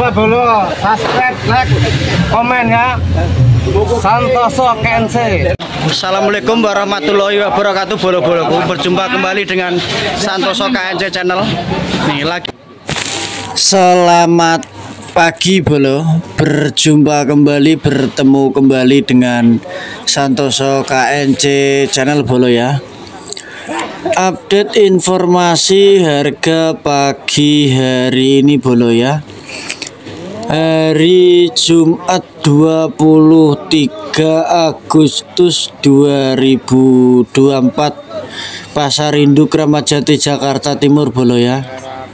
lupa dulu subscribe, like, komen ya. Santoso KNC. Assalamualaikum warahmatullahi wabarakatuh. Bolo-boloku, berjumpa kembali dengan Santoso KNC channel. Nih lagi. Selamat pagi bolo, berjumpa kembali, bertemu kembali dengan Santoso KNC channel bolo ya. Update informasi harga pagi hari ini bolo ya. Hari Jumat 23 Agustus 2024, Pasar Induk Kramat Jati Jakarta Timur bolo ya.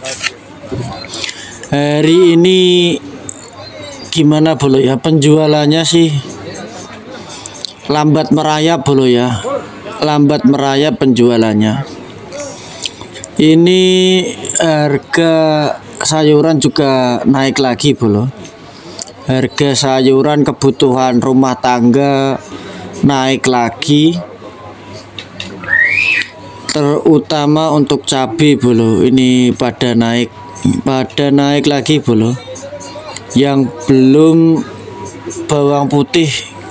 Hari ini gimana bolo ya, penjualannya sih lambat merayap bolo ya, lambat merayap penjualannya. Ini harga sayuran juga naik lagi bolo. Harga sayuran kebutuhan rumah tangga naik lagi, terutama untuk cabai bolo. Ini pada naik lagi bolo. Yang belum bawang putih.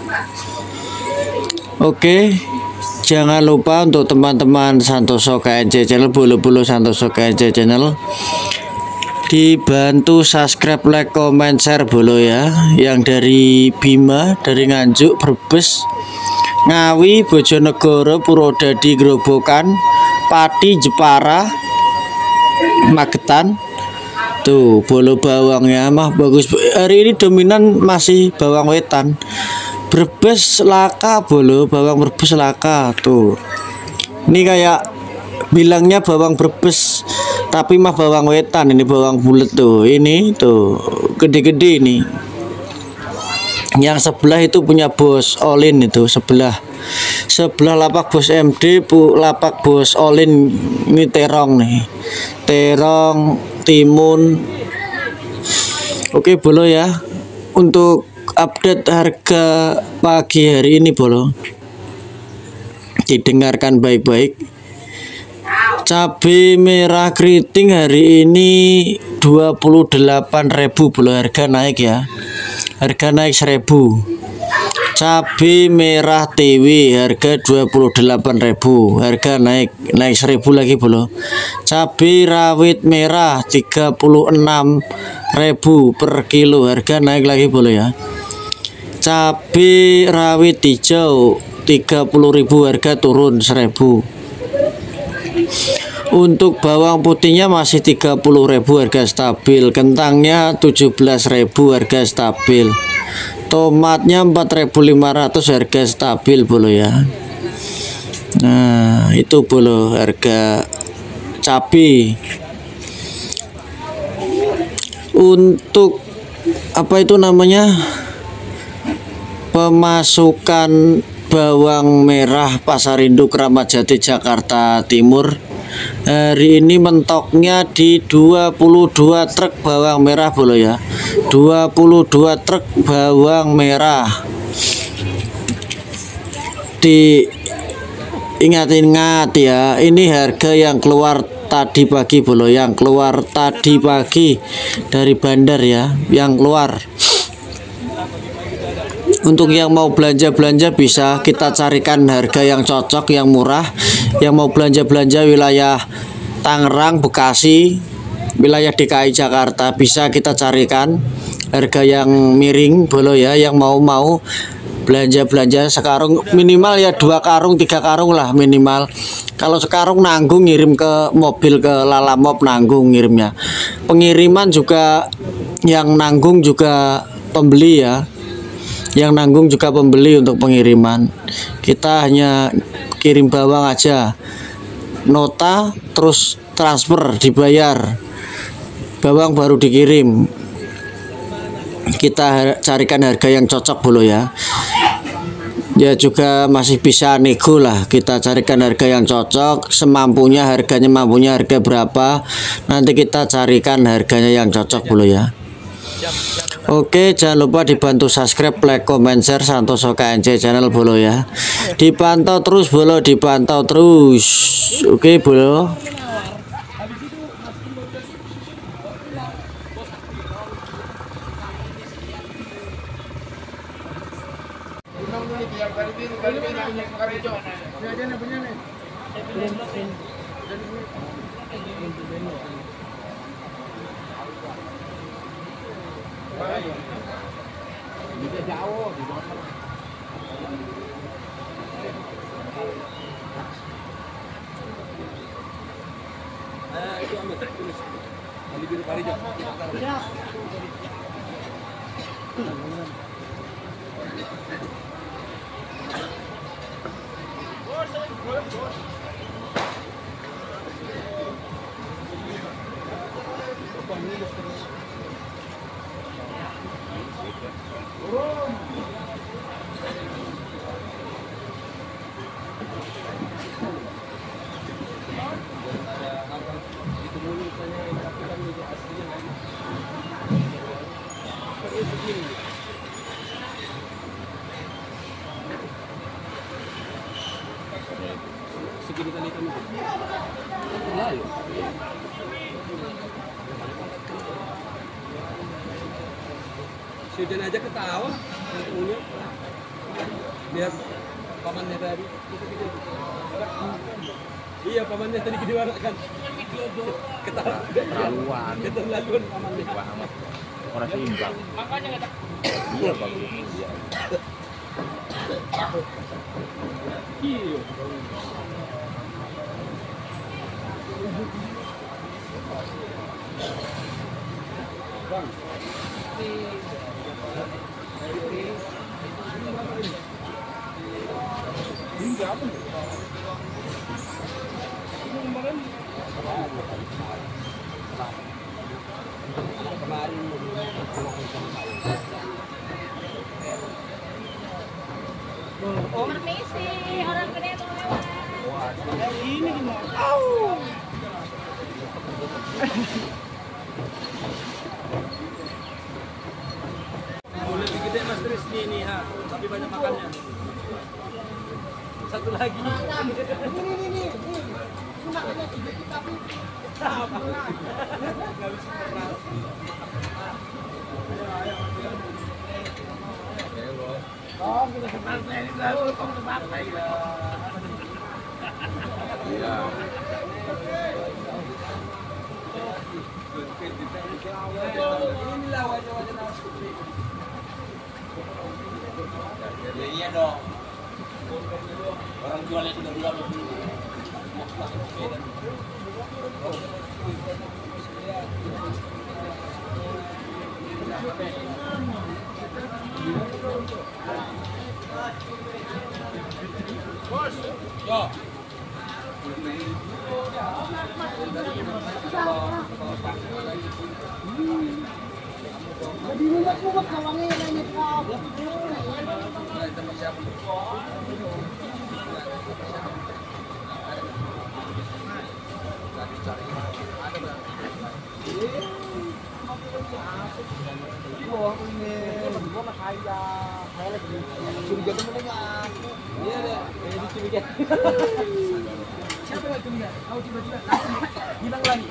Oke, jangan lupa untuk teman-teman Santoso KNC channel, bolo-bolo Santoso KNC channel, dibantu subscribe, like, comment, share bolo ya. Yang dari Bima, dari Nganjuk, Brebes, Ngawi, Bojonegoro, Purwodadi, Grobogan, Pati, Jepara, Magetan. Tuh bolo bawangnya mah bagus. Hari ini dominan masih bawang wetan. Brebes laka bolo, bawang Brebes laka tuh. Ini kayak bilangnya bawang Brebes tapi mah bawang wetan, ini bawang bulat tuh. Ini tuh gede-gede ini. Yang sebelah itu punya Bos Olin, itu sebelah lapak Bos MD, lapak Bos Olin. Ini terong nih, terong timun. Oke bolo ya, untuk update harga pagi hari ini bolo, didengarkan baik-baik. Cabai merah keriting hari ini 28.000 bolo, harga naik ya, harga naik 1.000. Cabai merah TW harga 28.000, harga naik 1.000 lagi bolo. Cabai rawit merah 36.000 per kilo, harga naik lagi bolo ya. Cabai rawit hijau 30.000, harga turun 1.000. Untuk bawang putihnya masih 30.000, harga stabil. Kentangnya 17.000, harga stabil. Tomatnya 4.500, harga stabil bolo ya. Nah itu bolo harga cabai. Untuk apa itu namanya, pemasukan bawang merah Pasar Induk Kramat Jati Jakarta Timur hari ini mentoknya di 22 truk bawang merah bolo ya. 22 truk bawang merah. Diingat-ingat ya, ini harga yang keluar tadi pagi bolo, yang keluar tadi pagi dari bandar ya, yang keluar. Untuk yang mau belanja-belanja bisa kita carikan harga yang cocok, yang murah. Yang mau belanja-belanja wilayah Tangerang, Bekasi, wilayah DKI Jakarta, bisa kita carikan harga yang miring bolo ya. Yang mau belanja-belanja sekarung minimal ya 2 karung 3 karung lah minimal. Kalau sekarung nanggung ngirim ke mobil, ke Lalamop nanggung ngirimnya. Pengiriman juga yang nanggung juga pembeli ya. Yang nanggung juga pembeli untuk pengiriman. Kita hanya kirim bawang aja, nota terus transfer, dibayar, bawang baru dikirim. Kita carikan harga yang cocok bolo ya. Ya juga masih bisa nego lah, kita carikan harga yang cocok semampunya, harganya mampunya harga berapa, nanti kita carikan harganya yang cocok bolo ya. Oke, jangan lupa dibantu subscribe, like, comment, share Santoso KNC channel bolo ya. Dipantau terus bolo, dipantau terus. Oke bolo. Sudah aja ketawa, yang punya lihat pamannya tadi. Iya pamannya tadi gede banget kan. Ketawa. Keterlaluan. Keterlaluan pamannya. Wah amat. Orang seimbang. Makanya kata. Iya bagus. Iya. Iya. Bang. Permisi, orang gede mau lewat. Ini gimana? Lebih gede Mas Tris nih ha, tapi banyak makannya. Satu lagi. Ini. Inilah wajah-wajah nasi. Iya dong. Orang jualnya sudah dua dulu. Bos, yo. Siapa yang curiga? Kau tiba-tiba hilang lagi.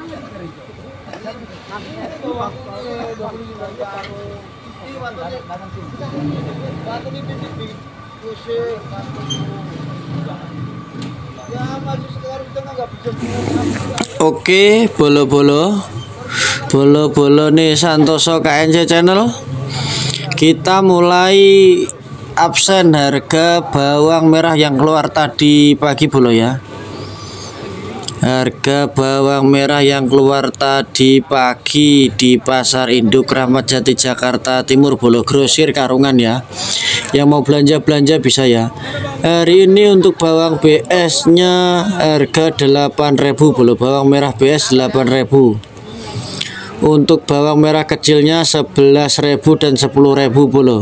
Oke, bolo-bolo nih Santoso KNC Channel. Kita mulai absen harga bawang merah yang keluar tadi pagi bolo ya. Harga bawang merah yang keluar tadi pagi di Pasar Induk Ramat Jati Jakarta Timur bolo grosir Karungan ya. Yang mau belanja bisa ya. Hari ini untuk bawang BS nya harga 8.000 bolo, bawang merah BS 8.000. Untuk bawang merah kecilnya 11.000 dan 10.000 bolo.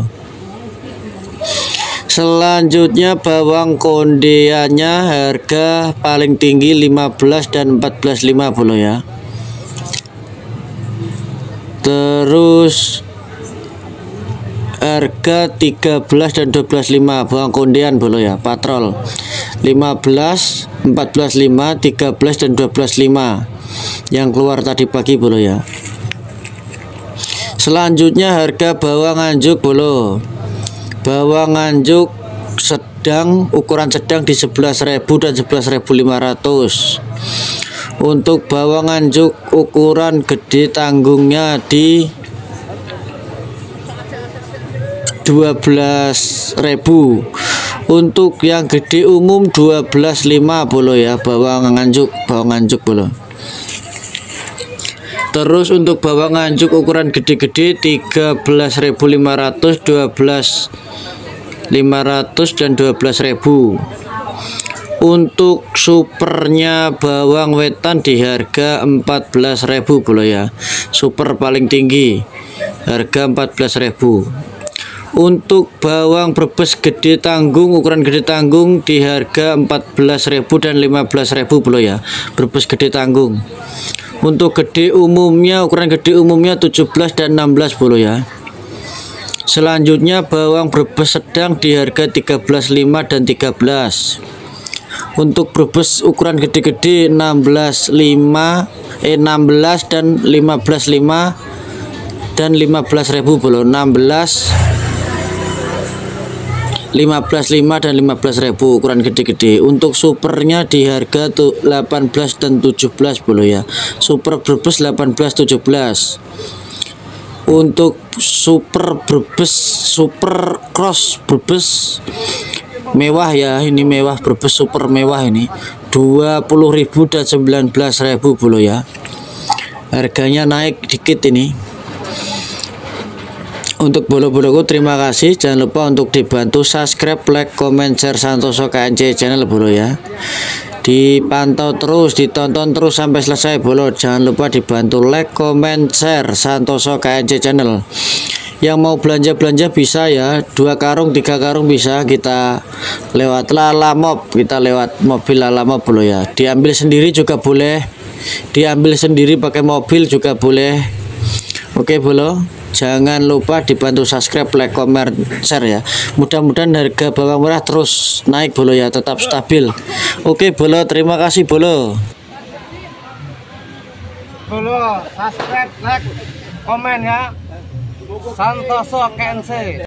Selanjutnya bawang kondeannya harga paling tinggi 15 dan 14.5 bolo ya. Terus harga 13 dan 12.5 bawang kondean bolo ya, patrol 15, 14.5, 13 dan 12.5 yang keluar tadi pagi bolo ya. Selanjutnya harga bawang anjuk bolo. Bawang anjuk ukuran sedang di 11.000 dan 11.500. Untuk bawang nganjuk ukuran gede tanggungnya di 12.000. Untuk yang gede umum 12.500 bolo ya, bawang nganjuk bolo. Terus untuk bawang nganjuk ukuran gede-gede 13.500, 12.500 dan 12.000. Untuk supernya bawang wetan di harga 14.000 bolo ya. Super paling tinggi harga 14.000. Untuk bawang Brebes gede tanggung ukuran gede tanggung di harga 14.000 dan 15.000 bolo ya. Brebes gede tanggung. Untuk gede umumnya ukuran gede umumnya 17 dan 16 bolo ya. Selanjutnya bawang Brebes sedang di harga 13.500 dan 13. Untuk Brebes ukuran gede-gede 16 dan 15.500 dan 15.000 bolo. 15.500 dan 15.000 ukuran gede-gede. Untuk supernya di harga 18 dan 17 bolo ya. Super Brebes 18 17. Untuk super Brebes, super cross Brebes mewah ya, ini mewah Brebes super mewah ini 20.000 dan 19.000 bolo ya. Harganya naik dikit ini. Untuk bolo-boloku terima kasih, jangan lupa untuk dibantu subscribe, like, comment, share Santoso KNC channel bolo ya. Dipantau terus, ditonton terus sampai selesai bolo. Jangan lupa dibantu like, comment, share Santoso KNC channel. Yang mau belanja-belanja bisa ya, 2 karung 3 karung bisa, kita lewat Lalamop, kita lewat mobil Lalamop bolo ya. Diambil sendiri juga boleh, diambil sendiri pakai mobil juga boleh. Oke bolo, jangan lupa dibantu subscribe, like, comment, share ya. Mudah-mudahan harga bawang merah terus naik bolo ya, tetap stabil. Oke bolo, terima kasih bolo. Bolo, subscribe, like, komen ya. Santoso KNC.